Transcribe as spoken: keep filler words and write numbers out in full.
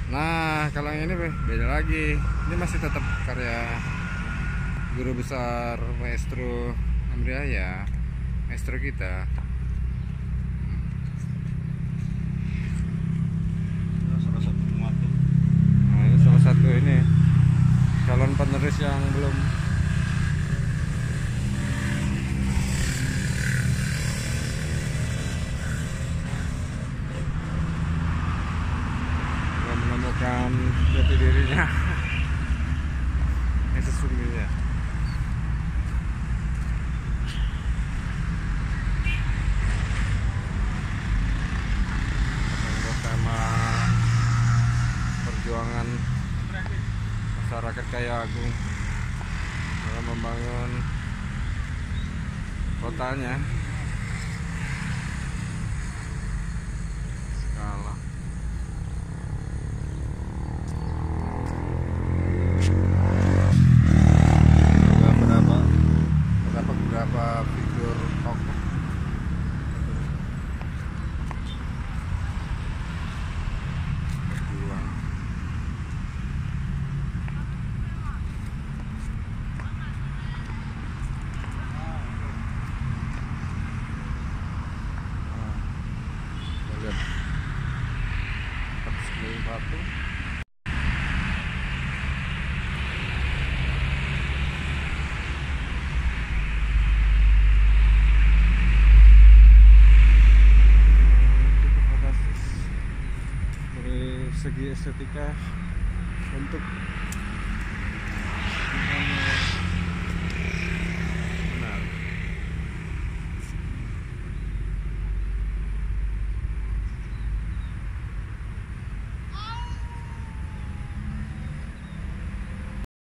Nah, kalau yang ini beda lagi. Ini masih tetap karya guru besar Maestro Amriaya, maestro kita. Salah satu pematu. Nah, ini salah satu ini calon penerus yang belum belum menemukan jati dirinya yang sesungguhnya. Tema perjuangan masyarakat Kayagung dalam membangun kotanya. Skala beberapa beberapa beberapa figur tokoh. Lihat sekeliling patung. Cukup fantastis dari segi estetika, bentuk.